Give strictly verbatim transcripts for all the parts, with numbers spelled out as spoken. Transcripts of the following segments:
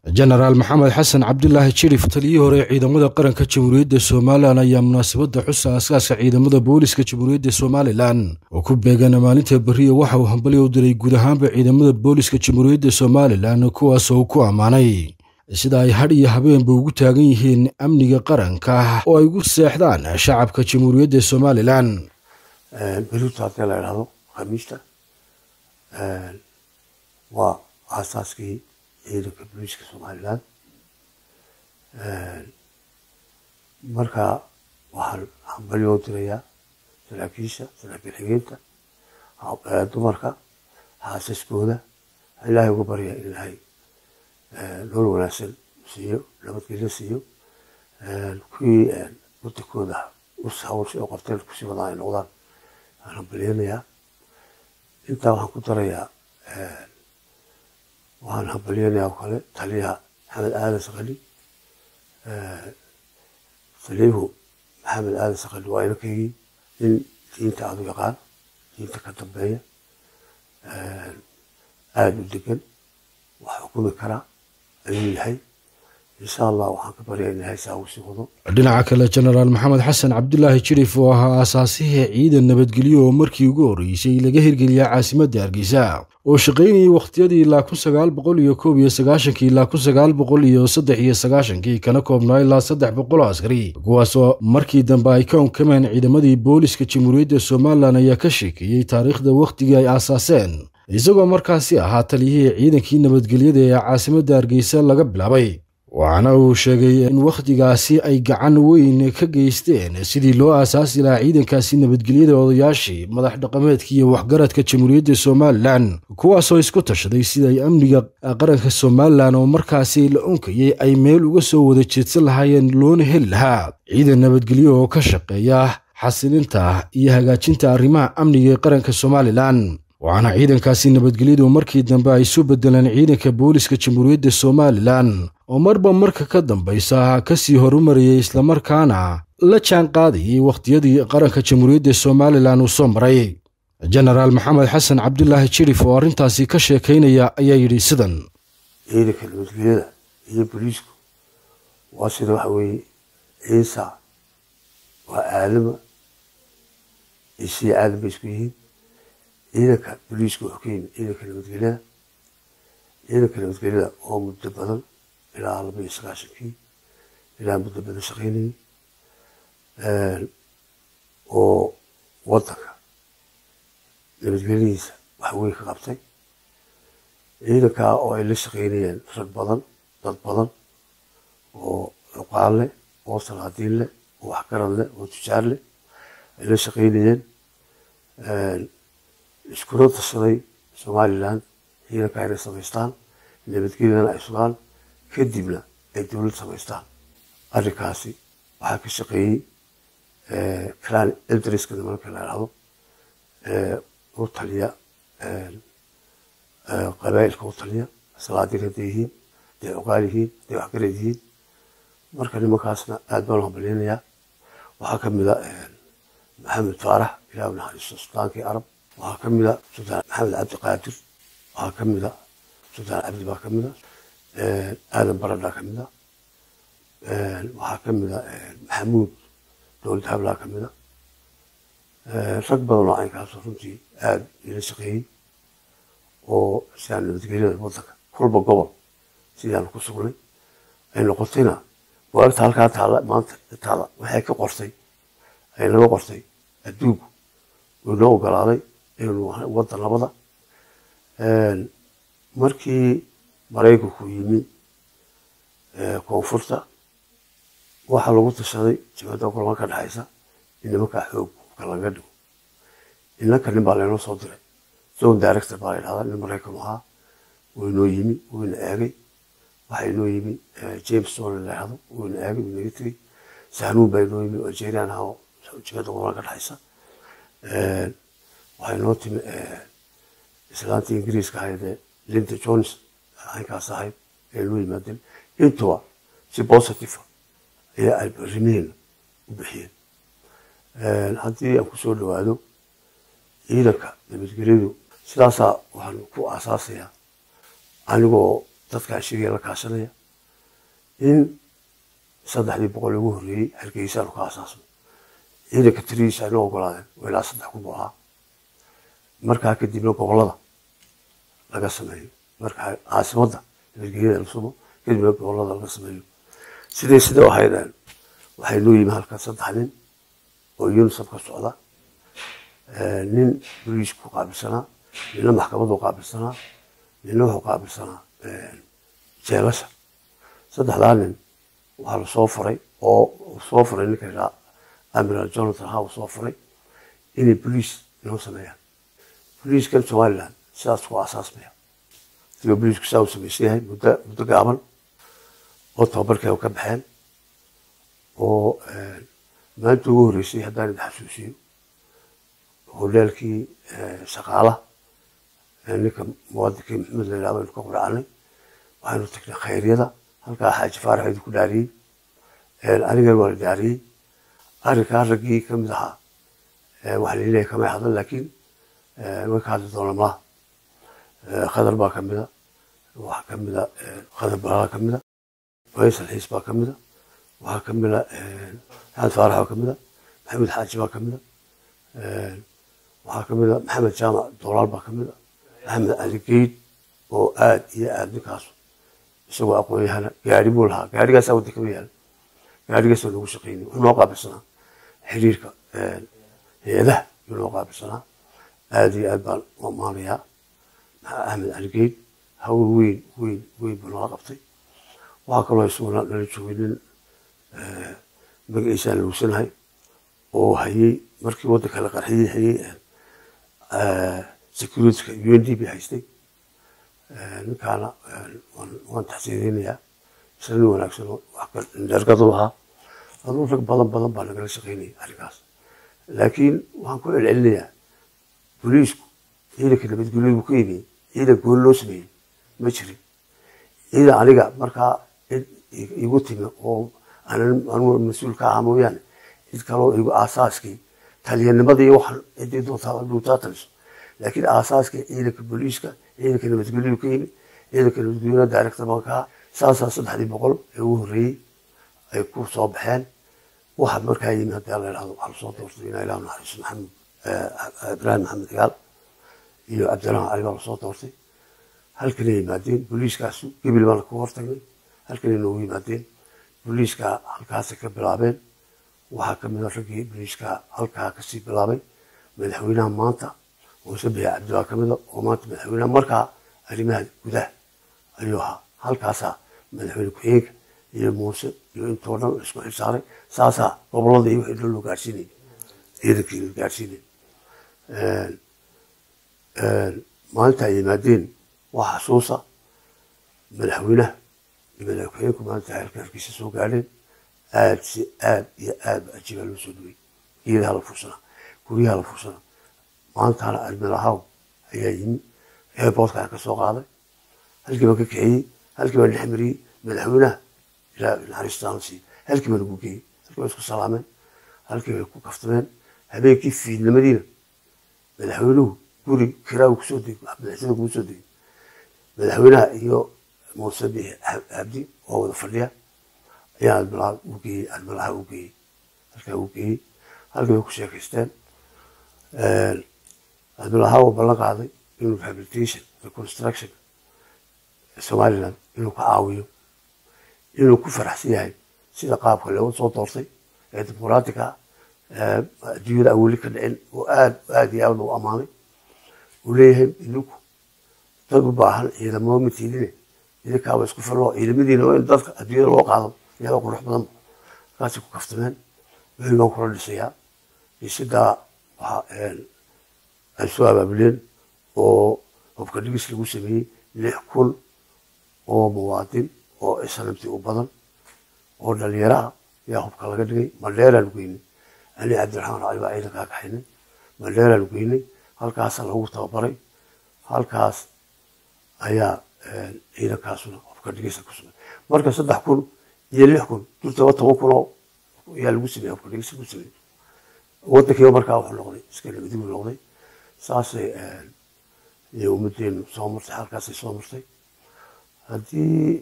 General Maxamed Xasan Cabdullaahi Shariif taliyihii hore ciidamada qaranka Jamhuuriyadda Soomaaliland ayaa munaasabadda xuska aaskaaska ciidamada booliska Jamhuuriyadda Soomaaliland oo ku beegan maalinta bariya waxa uu hambalyo u diray guud ahaanba ciidamada booliska Jamhuuriyadda Soomaaliland kuwaas oo ku amaanay sida ay had iyo habeenba ugu taagan yihiin amniga qaranka oo ay ugu seexdaan shacabka Jamhuuriyadda Soomaaliland. berito hadii la yiraahdo khamiista waa aasaaskii ciidanka booliska Soomaaliland marka waxaan hambalyo u dirayaa saraakiisha saraakiil xigeenka dumarka xaasaskooda ilaahay ugu barya ilaahay nolol wanaagsan siiyo nabadgelyo siiyo kuwii waddankooda u hawsha oo qabteen ku sii wadaan ay noqdaan aan hambalyeynaya intaa waxaan ku darayaa waxaan hambalyeynaya kale taliyaha Maxamed Aadan Saqali taliyuhu Maxamed Aadan Saqali waa inankaygi in diinta aad u yaqaan diinta ka dambeeya aada u degan wax xukumi karaa ayuu yahay insha Allah waxaan ka baryaa in ilaahay saa ugu sii wado. dhinaca kale General Maxamed Xasan Cabdullaahi Shariif oo ahaa aasaasihii ciidan nabadgelyo oo markii ugu horeysay laga hirgeliyay caasimadda Hargeysa oo shaqeynayay waqtiyadii ilaa kun sagaal boqol iyo koob iyo sagaashan ilaa kun sagaal boqol iyo saddex iyo sagaashan kana koobnaa ilaa saddex boqol oo askari kuwaas oo markii dambe ay ka unkameen ciidamadii booliska Jamhuuriyadda Soomaaliland ayaa ka sheekeeyay taariikhda waqtigii ay aasaaseen isagoo markaasi ahaa taliyihii ciidankii nabadgelyada ee caasimadda Hargeysa laga bilaabay waxaana uu sheegay in waqtigaasi ay gacan weyn ka geysteen sidii loo aasaasi lahaa ciidankaasi nabadgelyada odayaashii madax dhaqameedka iyo waxgaradka Jamhuuriyadda Soomaaliland kuwaas oo isku tashaday sida ay amniga qaranka Soomaaliland oo markaasi la unkayay ay meel uga soo wada jeedsan lahaayeen loona heli lahaa ciidan nabadgelyo oo ka shaqeeya xasilinta iyo hagaajinta arrimaha amniga ee qaranka Soomaaliland waxaana ciidankaasi nabadgelyadu markii dambe ay soo bedeleen ciidanka booliska Jamhuuriyadda Soomaaliland oo marba marka ka dambaysa ka sii horumariyay isla markaana la jaan qaadayay waqtiyadii qaranka Jamhuuriyadda Soomaaliland uu soo maray. General Maxamed Xasan Cabdullaahi Shariif oo arrintaasi ka sheekeynaya ayaa yidhi sidan: ciidanka nabadgelyada iyo booliisku waa sida waxa weeye ciisa waa aadama isii aadama isku yihiin ciidanka booliisku wuxuu ka yimid ciidanka nabadgelyada ciidanka nabadgelyada oo muddo badan ilaa laba iyo sagaashankii ilaa muddo badan shaqeynayay oo waddanka nabadgelyadiisa wax weyn ka qabtay ciidankaa oo ay la shaqeynayeen rag badan dad badan oo cuqaal leh oo salaadiin leh oo waxgarad leh oo tujaar leh ay la shaqeynayeen iskula tashaday Somaliland ciidanka inay samaystaan nabadgelyadana ay sugaan kadibna ay dowlad samaystaan arrinkaasi waxaa ka shaqeeyey clan eldriska nimanka la yidhaahdo u taliya qabaa'ilka u taliya salaadiin hadday yihiin hadday cuqaal yihiin hadday waxgarad yihiin marka nimankaasna aad baan u hambalyeynayaa waxaa ka mid a maxamed faarax ilaah u naxariisto sultaankii arab waxaa ka mid a sultaan maxamed cabdi qaadir waxaa ka mid a sultaan cabdi baa ka mid a aadan baradhaa ka mid a waxaa ka mid a maxamuud dowlad hablaa ka mid a rag badan oo caynkaasoo runtii aada ila shaqeeyey oo sidaan nabadgelyada waddanka kulba gobol sidaan ku sugnay ay noqotayna buugagta halkaa taalla maanta taalla waxay ka qortay ay naga qortay adduunku wuu noo ogolaaday inuu waddan labada markii maraykanku yimi koonfurta waxaa lagu tashaday jimcada kulama ka dhexaysa in nimankaa xoog laga dhigo inanka nin baa laynoo soo diray zone director baa la yidhahdaa nin maraykan ahaa wuu inoo yimi wuu ina eegay waxaa inoo yimi James Stone la yidhahdo wuu ina eegay wuu inaga tegey sahnuun baa inoo yimi Algerian ahaa oo jimcada kulama ka dhexaysa waxaa inoo timi islaantii ingiriiska ahaydee Linda Jones aynkaas ahayd ee loo yimaadeen intuba si positive ayaa ay arrimihiina u bixiyeen haddii aan kusoo dhawaado ciidanka nabadgelyadu sidaasaa waxaan ku aasaasayaa anigoo dadkaan sheegaya la kaashanaya in saddexdii boqol ugu horreeyey hargeysaanu ka asaasno ciidanka tiridiisa aynoo ogolaadeen oo ilaa saddex kun buu ahaa markaa kadibna gobollada laga sameeyo marka caasimadda nabadgelyada la sugo kadibna gobollada laga sameeyo siday sida ahaydeen waxay noo yimi halkan saddex nin oo unisef ka socda nin boliisku qaabilsanaa nina maxkamadu qaabilsanaa nina wuxuu qaabilsanaa jeelasha saddexdaa nin waxaa lasoo furay oo soo furay ninka yidhaa amiral jonathan ha uu soo furay inay boliis inoo sameeyaan boliiskan somaliland sidaas ku asaasmaya sidoo boliisku saa uu samaysan yahay muddo muddo gaaban oo tababarkeeda ka baxeen oo maanta ugu horreysay haddaan idin xasuusiyo hodheelkii shaqaalaha ninka muwaadinkii maxamed la yidhahdo aynu ka quracnay waxaynu tagnay khayryada halkaa xaaji faarax idin ku dhaariyey anigan waa la dhaariyey arrinkaa raggii ka mid ahaa waxa la leeyahay kamay hadlan laakiin way ka hadli doona malaha khadar baa ka mida waxaa ka mida khadar balaala ka mida faysal xiis baa ka mida waxaa ka mida maxamed faarax baa ka mida maxamed xaaji baa ka mida waxaa ka mida maxamed jaamac doolaal baa ka mida axmed cali geyd oo aad iyo aad ninkaas isagoo aqoon-yahana gaari buu lahaa gaarigaasaa wadda kama yaala gaarigaasoo noogu shaqeynay wuxuu noo qaabilsanaa xiriirka hay-adaha yuu noo qaabilsanaa aad iyo aad baan u ammaanayaa axmed cali geyd hawl weyn weyn weyn buu nala qabtay waxaa kaloo isaguna nala joogay nin magaciisaan lugsanahay oo hayey markii waddanka la qarxiyey hayey securityka u n d b haystay ninkaana waan taxsiideynayaa isla nin wanaagsan oo dhergadu ahaa aduu rag badan badan baa nagala shaqeynaya arrinkaas laakiin waxaan ku celcelinayaa boliisku ciidanka nabadgelyadu buu ka yimiyey ciidan gooni loo sameeyey ma jirin ciidan aniga markaa cid igu timi oo anugu mas-uul ka ahaa mooyaane cid kaloo igu aasaaskii taliyanimadii waxaan ciddii doontaa dhuutaa taliso laakiin aasaaskii ciidanka booliiska ciidanka nabadgelyadu ka yimi ciidanka nabadgelyada director baan ka ahaa saasaa saddexdii boqol ee ugu horreeyey ay ku soo baxeen waxa markaa yimi haddii alla yidhahdo waxaa lasoo doortay inaa ilaah naxariiso maxamed ibraahim maxamed gaal iyo cabdiraxmaan cali baa lasoo doortay halkanay yimaadeen booliiskaasu gebil baana ku hortagnay halkanay noogu yimaadeen booliiska halkaasay ka bilaabeen waxaa ka mid a raggii booliiska halkaa kasii bilaabay madaxweynaha maanta muuse biya cabdillah ka mida oo maanta madaxweynaha markaa arrimaha gudaha ayuu ahaa halkaasaa madaxweyne ku-xigeenka iyo muuse iyo intoo dhan isku xilsaaray saasaa gobolada iyo wixii dhan loo gaarsiinayay ciidankii loo gaarsiinayay maalinta ay yimaadeen waa xasuusa madaxweynaha iyo madaxweyne ku-xigeenku maalinta halka harkiisa soo gaadheen aad si aad iyo aad ba ajiibaa loo soo dhawey geedaha la fursanaa guryaha la fursanaa maalintaana armelahaw ayaa yimi airportka ka soo qaaday halkii baan ka kaxeeyey halkii baan dhex mariyey madaxweynaha ilaa naxariistaan siiyey halkii baan ugu geeyey halkii baan isku salaameen halkii bay ku kaftameen habeenkii fiidnimadiina madaxweynuhu guri kiraagu kusoo degay madaxtooyada kugu soo degay madaxweynaha iyo muuse biixi cabdi oo wada fadhiya ayaa admalaha u geeyey admalaha u geeyey halkaa u geeyey halkii bay ku sheekaysteen admalaha uu ballan qaaday inuu rehabilitation reconstruction somaliland inuu ka caawiyo inuu ku faraxsan yahay sida qaabka looga soo doortay ee dimuqraatiga adduunyada aweli ka dhicin oo aad aad iyo aad loogu ammaanay uu leeyahay idinku dad u baahan ciidamo ma tiidine idinkaaba isku filoo ciidamadiina waa in dadka adduunyada loo qaado iyadoo qurux badan markaasay ku kaftameen weli baan kula dhisayaa dhisidaa waxa ay soo abaabuleen oo hubka dhigis lagu sameeyey lix kun oo muwaadin oo islamti u badan oo dhalinyaraha yaa hubka laga dhigay mandheeraan geynay ali cabdiraxmaan cali baa ciidankaa kaxaynay mandheeraan geynay halkaasa lagu tababaray halkaas ayaa ciidankaasuna hubka dhigisa ku sugay marka saddex kun iyo lix kun durtaba toban kun oo yaa lagu sameeyey hubka dhigis lagu sameeyey waddankiiba markaa wuxuu noqday iska nabadigu noqday saasay iyo ummadeenu soo martay halkaasay soo martay هذه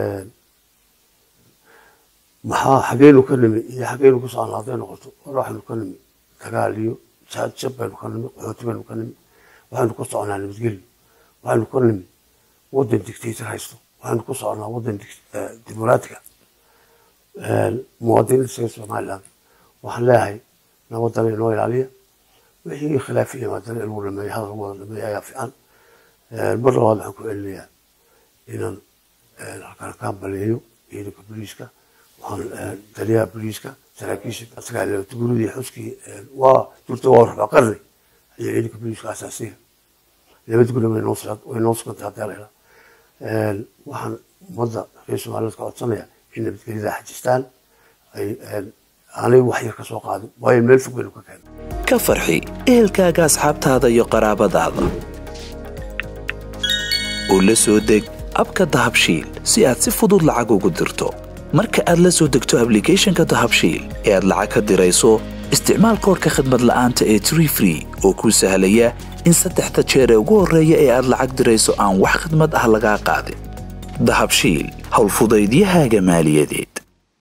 محا حقين وكلمي هي حقين وكسر على هذين نقطة وراح نكلم تقاليو شاد شبه نكلم وحوتبه نكلم وحن نقص على المسجل وحن نكلم ودن دكتاتور هايستو وحن نقص على ودن ديمقراطية المواطنين السياسيين مالهم وحن لاهي نوضنا نويل عليه وهي خلافية ما ترى الأمور لما يحضر الأمور لما يعرف عن المرة واضح كل اللي إن الكلام بليو إيه كبريسكا وحن تريها بريسكا سراكيش أسرع تقولوا لي حسكي وتلتوار بقري هي إيه كبريسكا أساسية لما تقولوا من نص ونص كنت هتعرفها وحن مضى في سؤالات كأتصنع إن بتكلم حاجستان أي أنا وحي كسوق هذا وهي الملف بينك كان كفرحي إهلكاga asxaabtaada iyo qaraabadaada oo la soo deg abka dahabshiil si aad si fudud lacag ugu dirto marka aad la soo degto application-ka dahabshiil ee aad lacag ka dirayso isticmaal koodka khidmad la'aanta ee three free oo kuu sahlaya in saddexda jeer ee ugu horeeya ee aad lacag dirayso aan wax khidmad ah laga qaadin dahabshiil hawl fudaydiyahaaga maaliyadeed